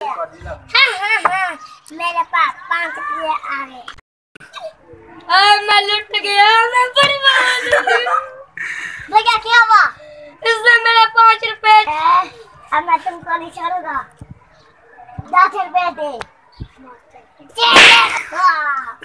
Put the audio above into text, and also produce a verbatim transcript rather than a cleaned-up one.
हाँ हाँ हाँ मेरे पास पाँच रुपये आ गए। मैं लुट गया, मैं बर्बाद। भैया क्या हुआ? इसने मेरे पाँच रुपए। अब मैं तुमको नहीं छोड़ूंगा। दस रुपए दे।